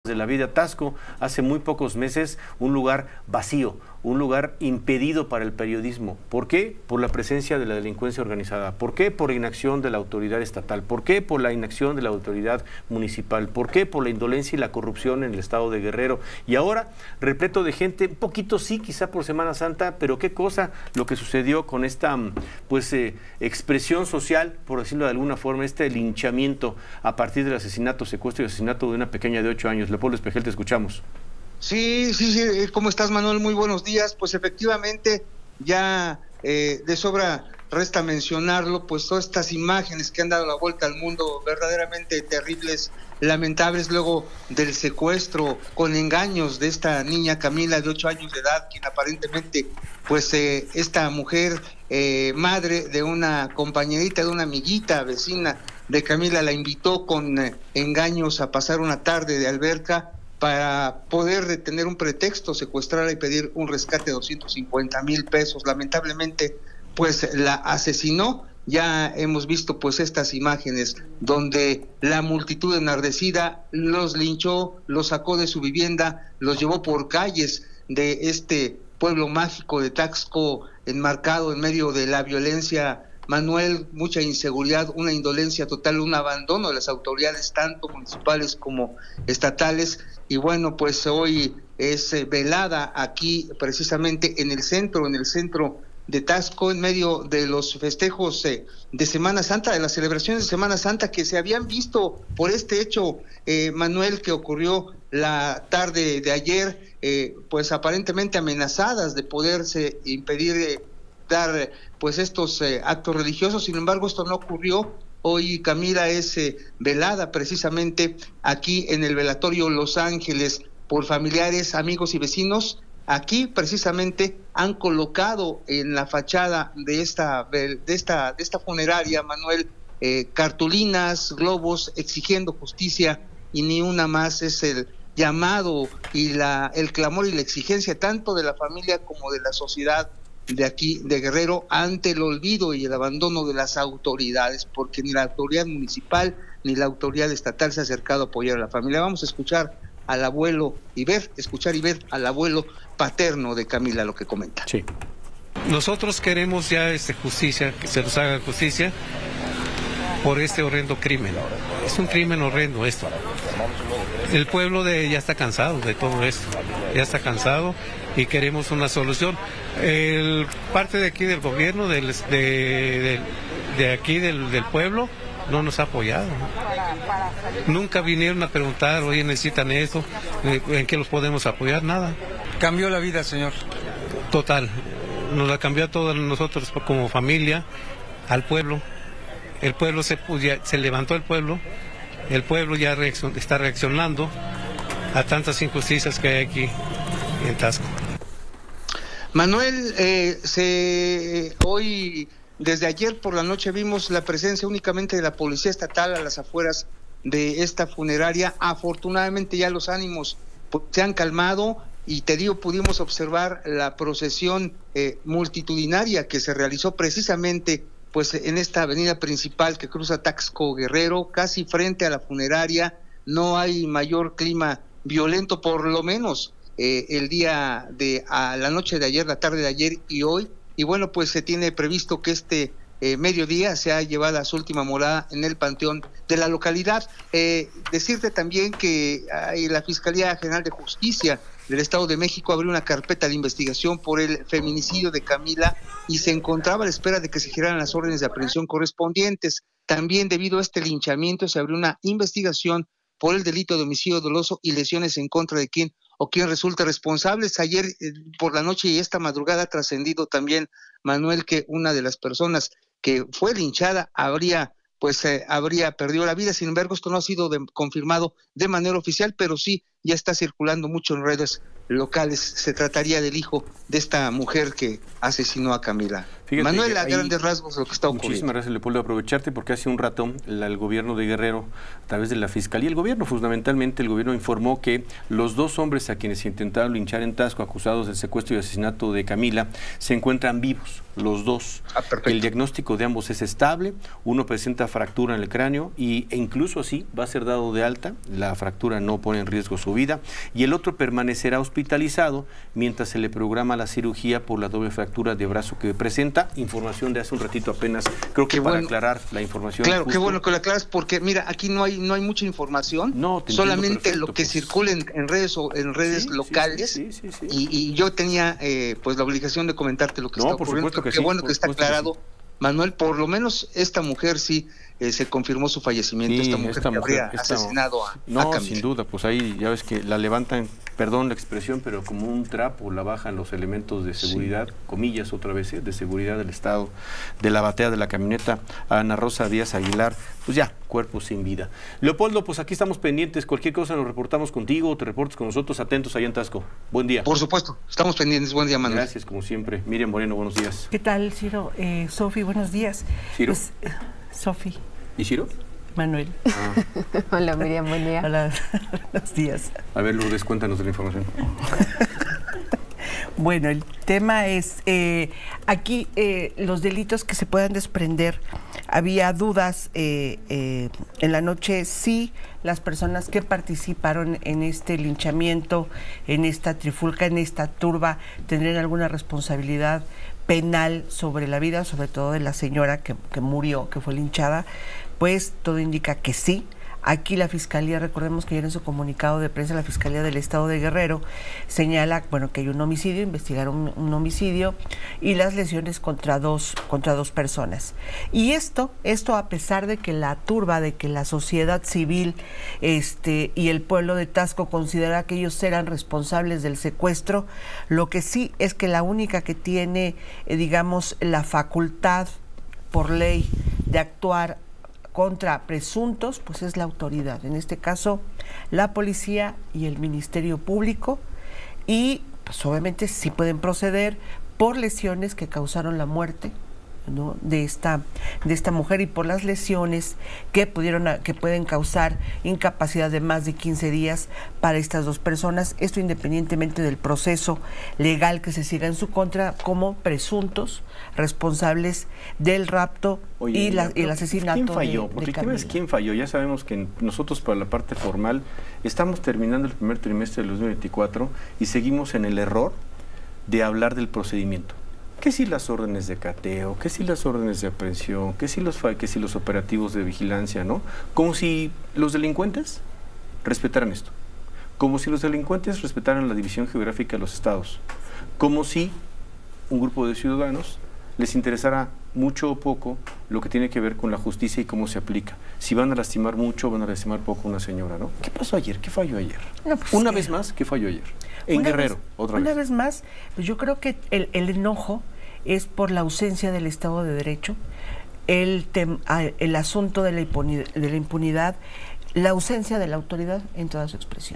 de la vida. Taxco, hace muy pocos meses, un lugar vacío, un lugar impedido para el periodismo. ¿Por qué? Por la presencia de la delincuencia organizada. ¿Por qué? Por la inacción de la autoridad estatal. ¿Por qué? Por la inacción de la autoridad municipal. ¿Por qué? Por la indolencia y la corrupción en el estado de Guerrero. Y ahora, repleto de gente, un poquito sí, quizá por Semana Santa, pero qué cosa lo que sucedió con esta expresión social, por decirlo de alguna forma, este linchamiento a partir del asesinato, secuestro y asesinato de una pequeña de 8 años. Leopoldo Espejel, te escuchamos. Sí, ¿cómo estás, Manuel? Muy buenos días. Pues efectivamente, ya de sobra resta mencionarlo, pues todas estas imágenes que han dado la vuelta al mundo, verdaderamente terribles, lamentables, luego del secuestro con engaños de esta niña Camila de 8 años de edad, quien aparentemente, pues esta mujer, madre de una compañerita, de una amiguita vecina de Camila, la invitó con engaños a pasar una tarde de alberca para poder tener un pretexto, secuestrarla y pedir un rescate de 250,000 pesos. Lamentablemente, pues la asesinó. Ya hemos visto pues estas imágenes donde la multitud enardecida los linchó, los sacó de su vivienda, los llevó por calles de este pueblo mágico de Taxco, enmarcado en medio de la violencia, Manuel, mucha inseguridad, una indolencia total, un abandono de las autoridades, tanto municipales como estatales. Y bueno, pues hoy es velada aquí precisamente en el centro de Taxco, en medio de los festejos de Semana Santa, de las celebraciones de Semana Santa que se habían visto por este hecho, Manuel, que ocurrió la tarde de ayer, pues aparentemente amenazadas de poderse impedir dar pues estos actos religiosos. Sin embargo, esto no ocurrió. Hoy Camila es velada precisamente aquí en el velatorio Los Ángeles por familiares, amigos y vecinos. Aquí precisamente han colocado en la fachada de esta funeraria, Manuel, cartulinas, globos exigiendo justicia, y ni una más. Es el llamado y el clamor y la exigencia tanto de la familia como de la sociedad de aquí de Guerrero ante el olvido y el abandono de las autoridades, porque ni la autoridad municipal ni la autoridad estatal se ha acercado a apoyar a la familia. Vamos a escuchar al abuelo escuchar y ver al abuelo paterno de Camila lo que comenta. Sí. Nosotros queremos ya justicia, que se nos haga justicia por este horrendo crimen. Es un crimen horrendo esto. El pueblo ya está cansado de todo esto, ya está cansado y queremos una solución. Parte de aquí del gobierno, de aquí del pueblo, no nos ha apoyado. Nunca vinieron a preguntar, oye, necesitan esto, ¿en qué los podemos apoyar? Nada. Cambió la vida, señor. Total, nos la cambió a todos nosotros como familia, al pueblo. El pueblo se levantó, el pueblo ya está reaccionando a tantas injusticias que hay aquí en Taxco. Manuel, hoy, desde ayer por la noche, vimos la presencia únicamente de la policía estatal a las afueras de esta funeraria. Afortunadamente ya los ánimos se han calmado y te digo, pudimos observar la procesión multitudinaria que se realizó precisamente pues en esta avenida principal que cruza Taxco Guerrero, casi frente a la funeraria. No hay mayor clima violento, por lo menos el día a la noche de ayer, la tarde de ayer y hoy. Y bueno, pues se tiene previsto que este mediodía sea llevada a su última morada en el panteón de la localidad. Decirte también que la Fiscalía General de Justicia del Estado de México abrió una carpeta de investigación por el feminicidio de Camila y se encontraba a la espera de que se giraran las órdenes de aprehensión correspondientes. También, debido a este linchamiento, se abrió una investigación por el delito de homicidio doloso y lesiones en contra de quien resulte responsable. Ayer por la noche y esta madrugada ha trascendido también, Manuel, que una de las personas que fue linchada habría perdido la vida. Sin embargo, esto no ha sido confirmado de manera oficial, pero sí ya está circulando mucho en redes locales. Se trataría del hijo de esta mujer que asesinó a Camila. Fíjate, Manuel, a grandes rasgos lo que está ocurriendo. Muchísimas gracias, Leopoldo. Aprovecharte porque hace un rato el gobierno de Guerrero, a través de la Fiscalía, el gobierno informó que los 2 hombres a quienes se intentaron linchar en Taxco, acusados del secuestro y asesinato de Camila, se encuentran vivos, los 2. El diagnóstico de ambos es estable, uno presenta fractura en el cráneo e incluso así va a ser dado de alta. La fractura no pone en riesgo su su vida, y el otro permanecerá hospitalizado mientras se le programa la cirugía por la doble fractura de brazo que presenta. Información de hace un ratito apenas, creo que para aclarar la información. Claro, qué bueno que lo aclaras, porque mira, aquí no hay mucha información, solamente lo que circula en redes locales, y yo tenía pues la obligación de comentarte lo que está ocurriendo. Qué bueno que está aclarado, Manuel. Por lo menos esta mujer sí se confirmó su fallecimiento, esta mujer que habría asesinado a Camila. Sin duda, pues ahí ya ves que la levantan, perdón la expresión, pero como un trapo la bajan los elementos de seguridad, comillas otra vez, de seguridad del Estado, de la batea de la camioneta a Ana Rosa Díaz Aguilar, pues ya, cuerpo sin vida. Leopoldo, pues aquí estamos pendientes, cualquier cosa nos reportamos contigo, te reportes con nosotros, atentos allá en Taxco. Buen día. Por supuesto, estamos pendientes, buen día, Manuel. Gracias, como siempre. Miriam Moreno, buenos días. ¿Qué tal, Ciro? Sofi, buenos días. ¿Ciro? Pues, Sofi. ¿Y Ciro? Manuel. Hola, Miriam, buen día. Hola, buenos días. A ver, Lourdes, cuéntanos de la información. Bueno, el tema es, aquí los delitos que se puedan desprender, había dudas en la noche si las personas que participaron en este linchamiento, en esta trifulca, en esta turba, tendrían alguna responsabilidad penal sobre la vida, sobre todo de la señora que murió, que fue linchada. Pues todo indica que sí. Aquí la Fiscalía, recordemos que ayer en su comunicado de prensa, la Fiscalía del Estado de Guerrero señala, bueno, que hay un homicidio, investigaron un homicidio y las lesiones contra dos personas. Y esto a pesar de que la turba, de que la sociedad civil y el pueblo de Taxco considera que ellos eran responsables del secuestro, lo que sí es que la única que tiene, digamos, la facultad por ley de actuar contra presuntos, pues es la autoridad, en este caso la policía y el Ministerio Público, y pues obviamente sí pueden proceder por lesiones que causaron la muerte, ¿no?, de esta mujer, y por las lesiones que pueden causar incapacidad de más de 15 días para estas dos personas, esto independientemente del proceso legal que se siga en su contra, como presuntos responsables del rapto. Oye, y el asesinato. ¿Quién falló? Porque tú ves quién falló. Ya sabemos que nosotros, para la parte formal, estamos terminando el primer trimestre del 2024 y seguimos en el error de hablar del procedimiento. ¿Qué si las órdenes de cateo? ¿Qué si las órdenes de aprehensión? ¿Qué si los operativos de vigilancia? ¿No? Como si los delincuentes respetaran esto. Como si los delincuentes respetaran la división geográfica de los estados. Como si un grupo de ciudadanos les interesara mucho o poco lo que tiene que ver con la justicia y cómo se aplica. Si van a lastimar mucho o van a lastimar poco a una señora, ¿no? ¿Qué pasó ayer? ¿Qué falló ayer? No, pues una vez más, ¿qué falló ayer? En Guerrero, otra vez. Una vez más, pues yo creo que el enojo es por la ausencia del Estado de Derecho, el asunto de la impunidad, la ausencia de la autoridad en toda su expresión.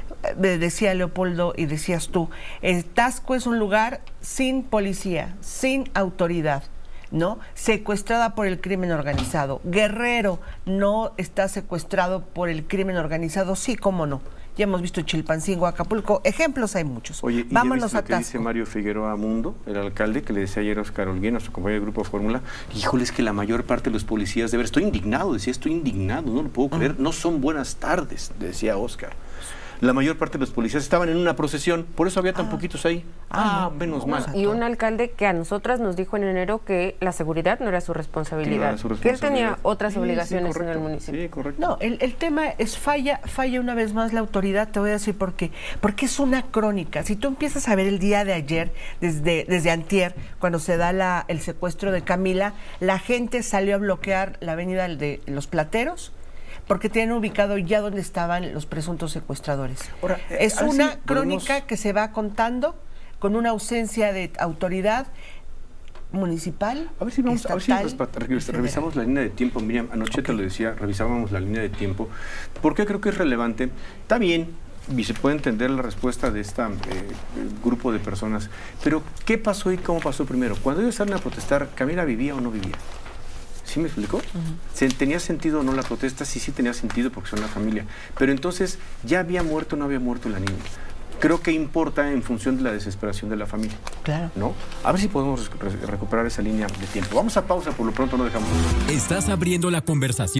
Decía Leopoldo y decías tú, Taxco es un lugar sin policía, sin autoridad, ¿no? Secuestrada por el crimen organizado. Guerrero no está secuestrado por el crimen organizado, sí, cómo no. Ya hemos visto Chilpancingo, Acapulco, ejemplos hay muchos. Oye, ¿y vámonos a Taxco? Dice Mario Figueroa Mundo, el alcalde, que le decía ayer a Oscar Olguín, a su compañero del Grupo Fórmula, híjole, es que la mayor parte de los policías, de ver, estoy indignado, no lo puedo creer, no son buenas tardes, decía Oscar. La mayor parte de los policías estaban en una procesión, por eso había tan poquitos ahí. Menos mal. Y un alcalde que a nosotras nos dijo en enero que la seguridad no era su responsabilidad, que él tenía otras obligaciones en el municipio. Sí, correcto. No, el tema es falla una vez más la autoridad, te voy a decir por qué. Porque es una crónica. Si tú empiezas a ver el día de ayer, desde antier, cuando se da el secuestro de Camila, la gente salió a bloquear la avenida de Los Plateros, porque tienen ubicado ya donde estaban los presuntos secuestradores. Ahora, es una crónica que se va contando con una ausencia de autoridad municipal. A ver si revisamos la línea de tiempo. Miriam, anoche te lo decía, revisábamos la línea de tiempo, porque creo que es relevante. Está bien, y se puede entender la respuesta de este grupo de personas, pero ¿qué pasó y cómo pasó primero? Cuando ellos salen a protestar, ¿Camila vivía o no vivía? ¿Sí me explicó? ¿Tenía sentido o no la protesta? Sí tenía sentido porque son la familia. Pero entonces, ¿ya había muerto o no había muerto la niña? Creo que importa en función de la desesperación de la familia. Claro. ¿No? A ver si podemos recuperar esa línea de tiempo. Vamos a pausa, por lo pronto no dejamos. Estás abriendo la conversación.